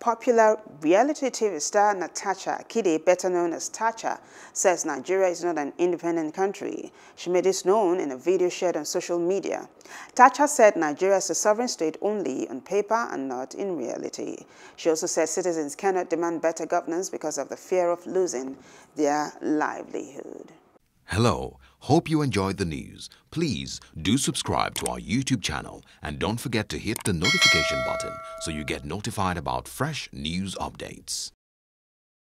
popular reality TV star Natasha Akide, better known as Tacha, says Nigeria is not an independent country. She made this known in a video shared on social media. Tacha said Nigeria is a sovereign state only on paper and not in reality. She also said citizens cannot demand better governance because of the fear of losing their livelihood. Hello, hope you enjoyed the news. Please do subscribe to our YouTube channel and don't forget to hit the notification button so you get notified about fresh news updates.